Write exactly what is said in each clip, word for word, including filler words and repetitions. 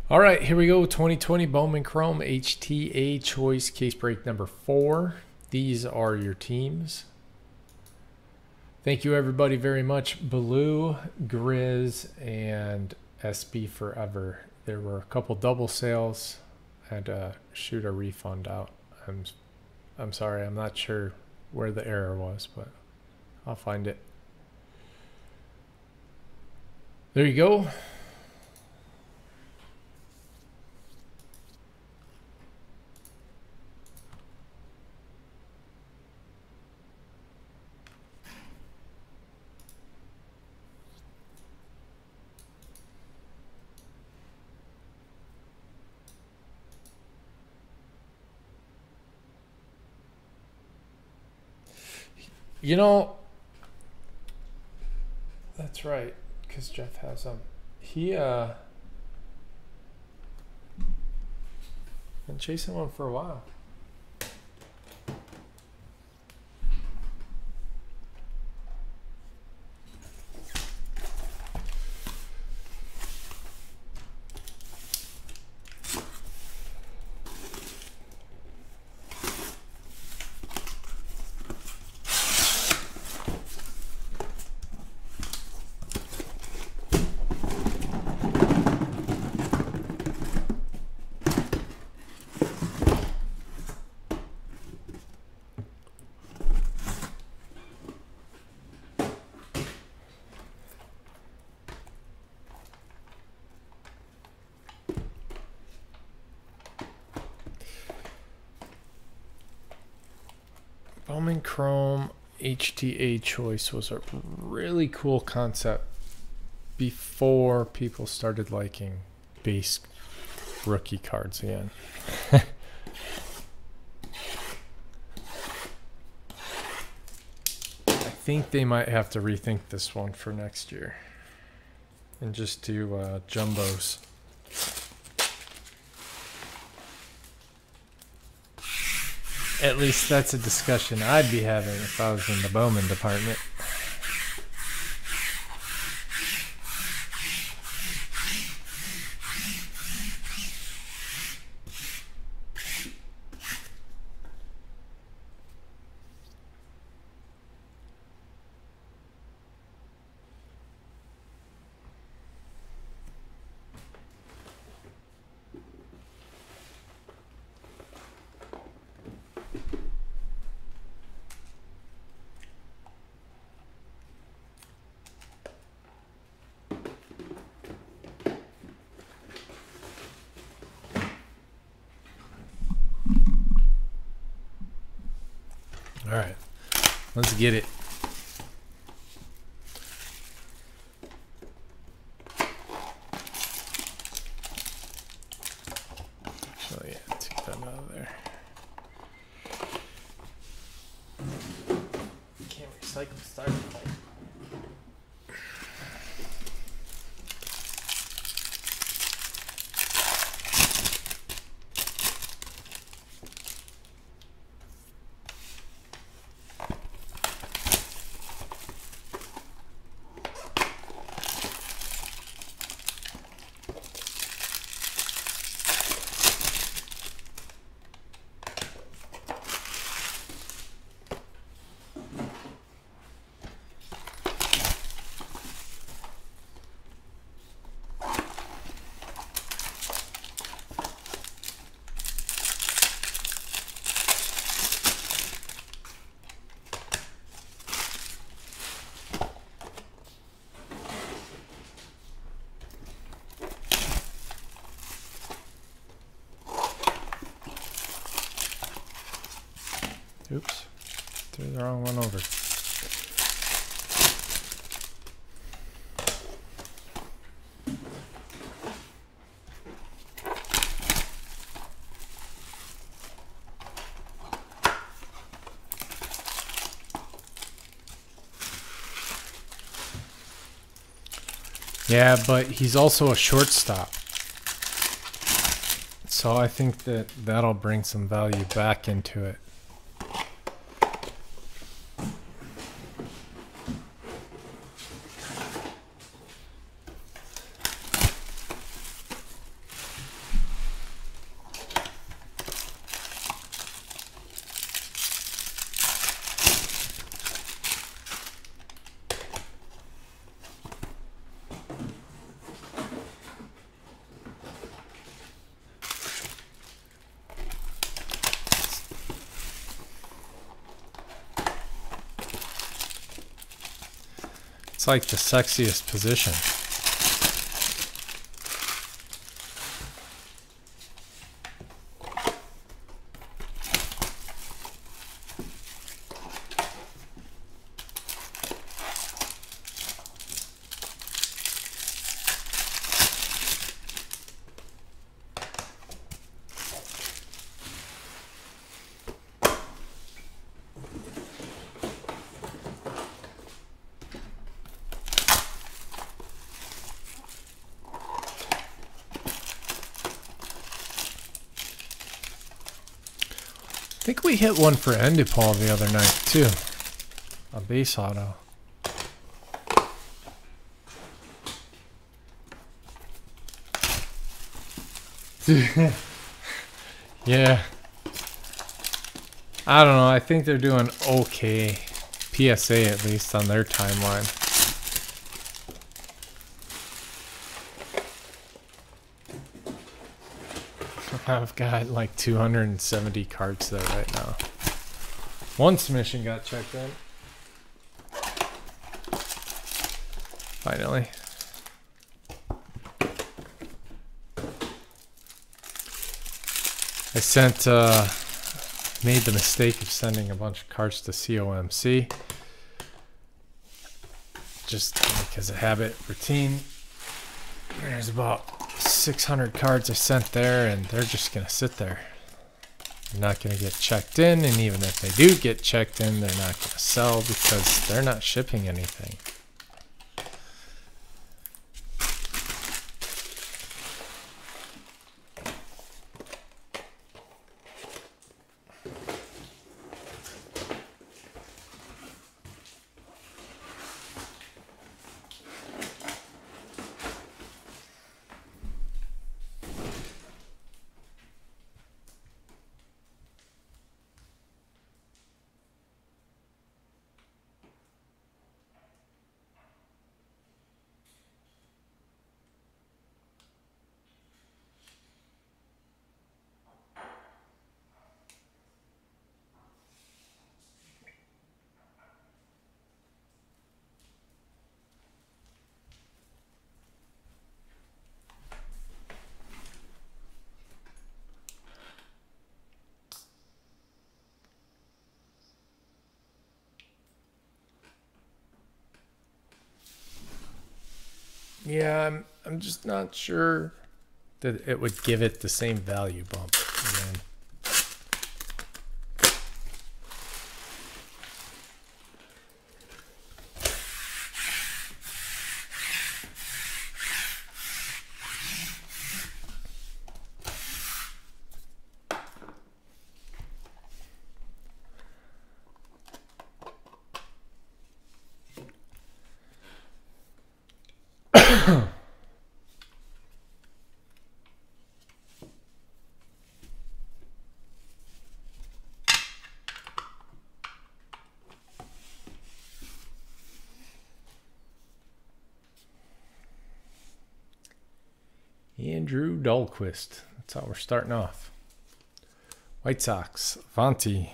All right, here we go. twenty twenty Bowman Chrome H T A choice case break number four. These are your teams. Thank you everybody very much. Blue, Grizz, and S B Forever. There were a couple double sales. I had to shoot a refund out. I'm, I'm sorry. I'm not sure where the error was, but I'll find it. There you go. You know, that's right, because Jeff has them. He, uh, been chasing one for a while. Bowman Chrome H T A choice was a really cool concept before people started liking base rookie cards again. I think they might have to rethink this one for next year and just do uh, jumbos. At least that's a discussion I'd be having if I was in the Bowman department. All right, let's get it. So yeah, take that out of there. Can't recycle styrofoam. Oops, threw the wrong one over. Yeah, but he's also a shortstop. So I think that that'll bring some value back into it. like the sexiest position. I think we hit one for Endupol the other night too. A base auto. Yeah. I don't know. I think they're doing okay. P S A at least on their timeline. I've got like two hundred seventy cards there right now. One submission got checked in. Finally. I sent, uh, made the mistake of sending a bunch of cards to C O M C. Just because of habit, routine. There's about six hundred cards I sent there, and they're just going to sit there. They're not going to get checked in, and even if they do get checked in, they're not going to sell because they're not shipping anything. Yeah, I'm I'm just not sure that it would give it the same value bump again. Andrew Dahlquist. That's how we're starting off. White Sox, Vonti.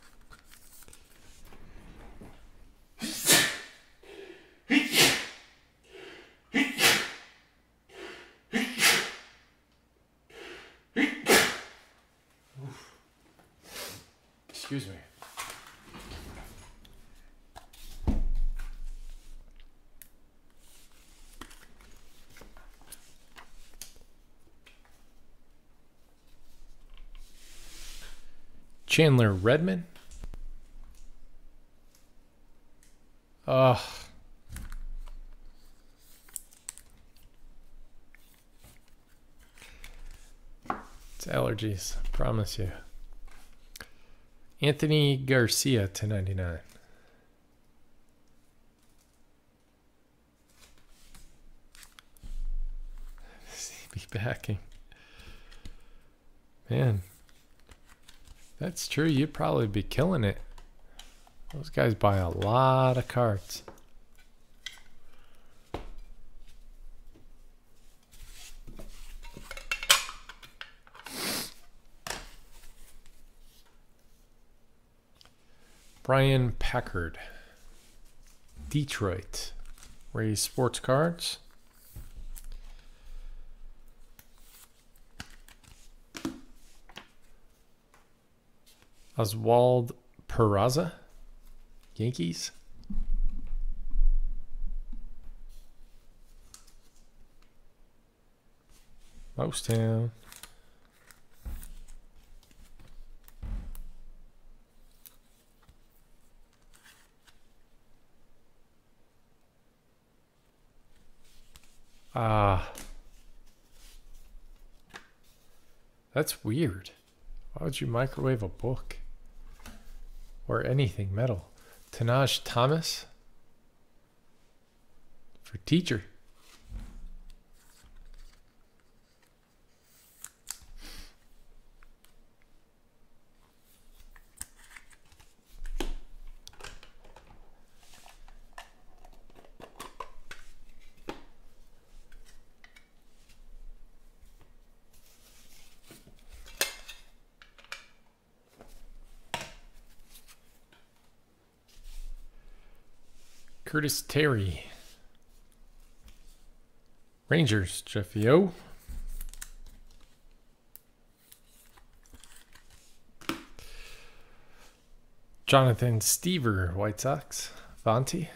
Excuse me. Chandler Redmond. Ugh. It's allergies, I promise you. Anthony Garcia, ten ninety-nine. C B backing. Man. That's true. You'd probably be killing it. Those guys buy a lot of cards. Brian Packard, Detroit. Raise Sports Cards. Oswald Peraza, Yankees. Mostown. Ah. That's weird. Why would you microwave a book? Or anything metal. Tanaj Thomas for teacher. Curtis Terry. Rangers, Jeffy O. Jonathan Stever, White Sox. Vonti.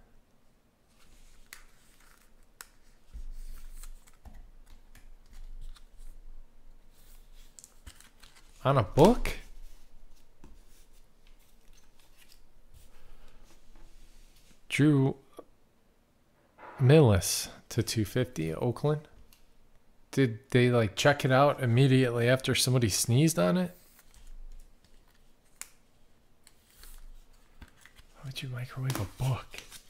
On a book? Drew Millis to two fifty, Oakland. Did they like check it out immediately after somebody sneezed on it? Why would you microwave a book?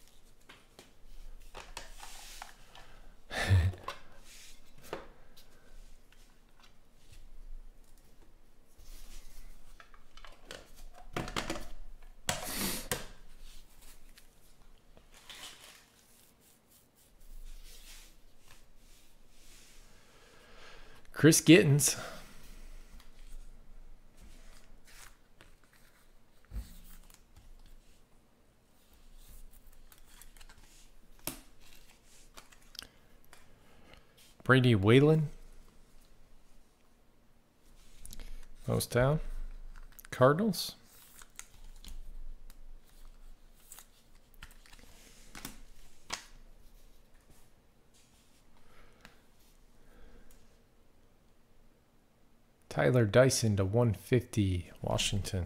Chris Gittens. Brady Whalen. Mostown. Cardinals. Tyler Dyson to one fifty, Washington.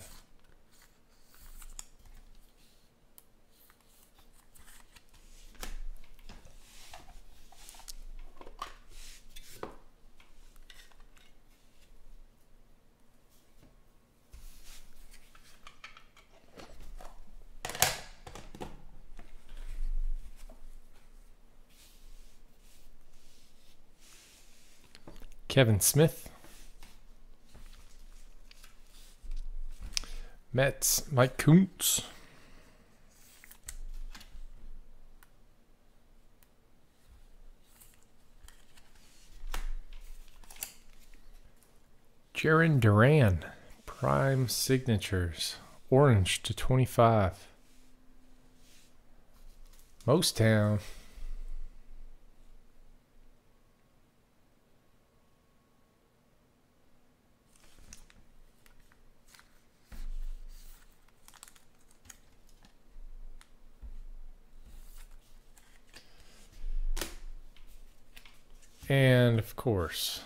Kevin Smith. Mets, Mike Kuntz. Jaron Duran, Prime Signatures, orange to twenty-five. Mostown. And of course,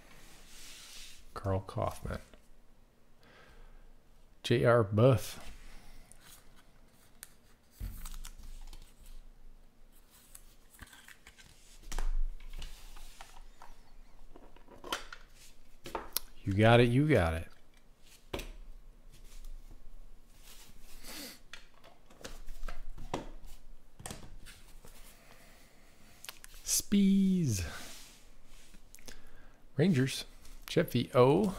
Carl Kaufman. J R Buff. You got it, you got it. Spees. Rangers, Jeffy O.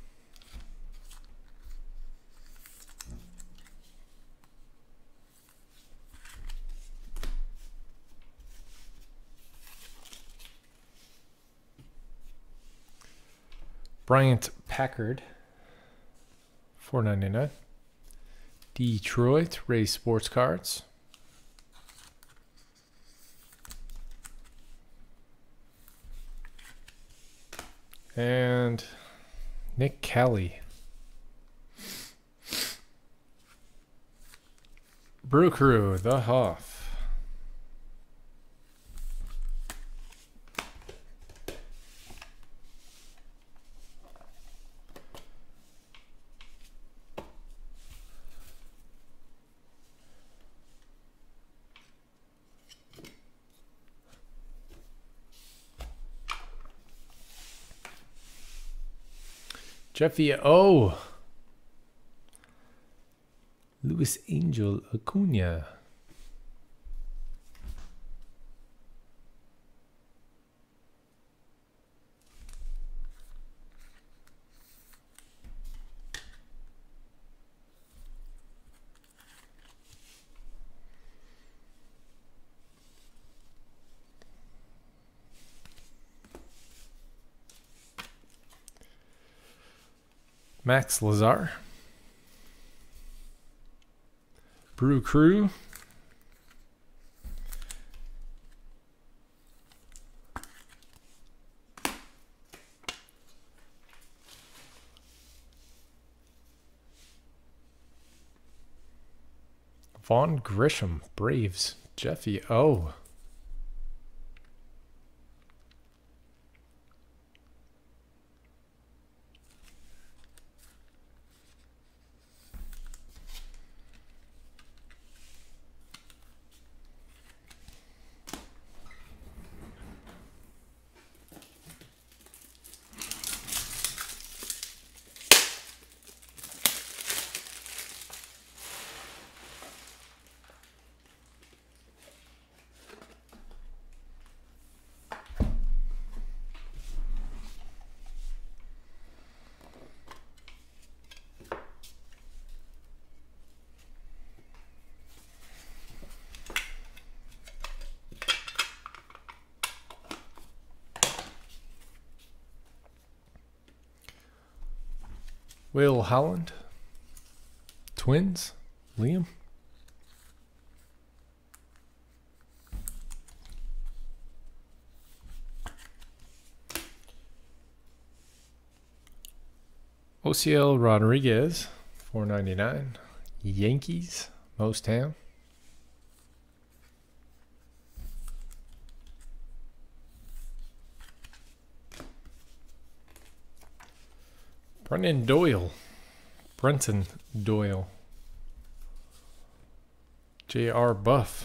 Bryant Packard, four ninety-nine. Detroit, Rays Sports Cards. And Nick Kelly. Brew Crew, the Huff. Jeffy O. Luis Angel Acuna. Max Lazar. Brew Crew. Vaughn Grisham, Braves. Jeffy O. Will Holland. Twins. Liam. Ociel Rodriguez. four ninety-nine. Yankees. Most Town. Brennan Doyle. Brenton Doyle. J R Buff.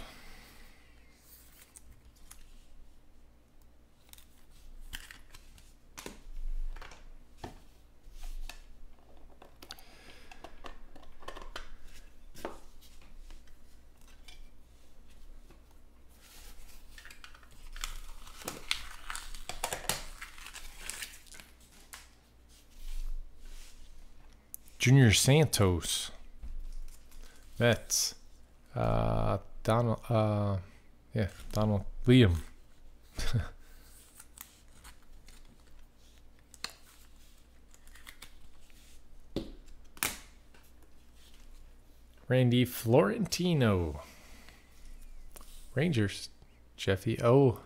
Junior Santos. Mets. Uh, Donald. Uh, yeah, Donald Liam. Randy Florentino. Rangers. Jeffy O.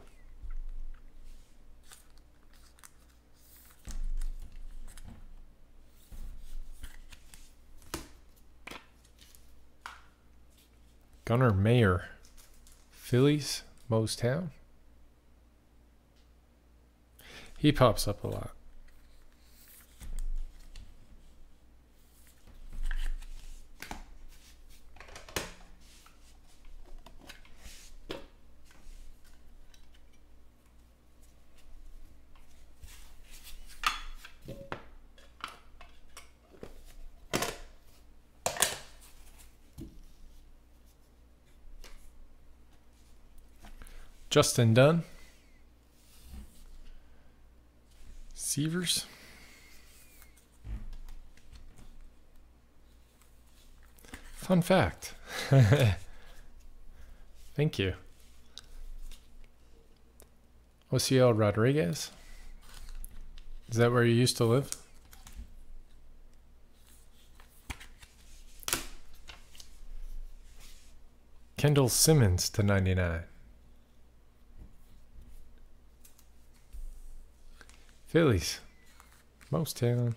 Gunnar Mayer. Phillies. Most Town. He pops up a lot. Justin Dunn. Sievers. Fun fact. Thank you. Ociel Rodriguez. Is that where you used to live? Kendall Simmons to ninety-nine. Phillies. Most town.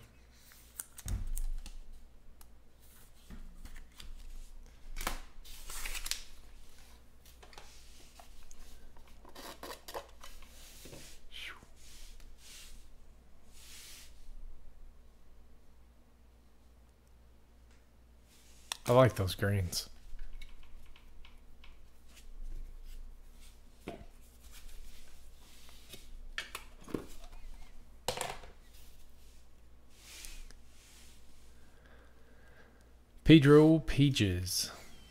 I like those greens. Pedro Pages.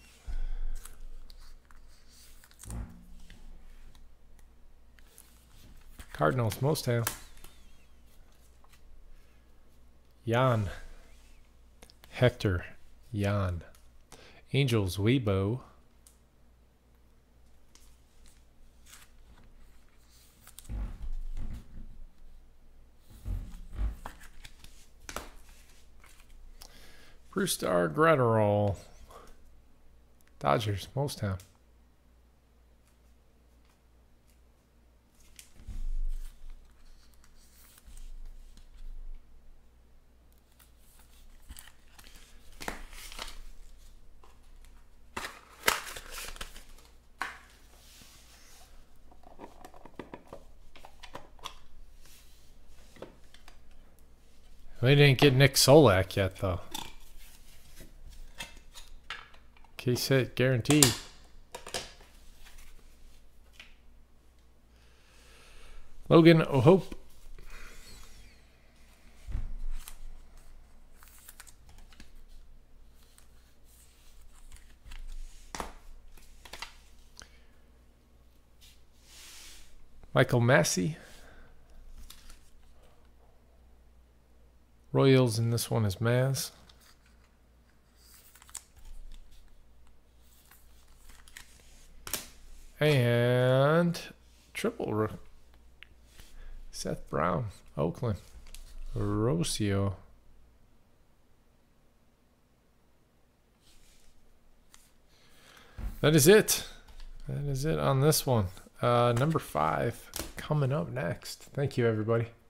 Cardinals, Mostown. Jan. Hector. Jan. Angels, Weibo. Brewstar Gratterall. Dodgers, Mostown. We didn't get Nick Solak yet, though. Case hit, guaranteed. Logan O'Hope. Michael Massey. Royals, and this one is Maz. And triple Seth Brown, Oakland. Rocio. That is it. That is it on this one. Uh, number five coming up next. Thank you, everybody.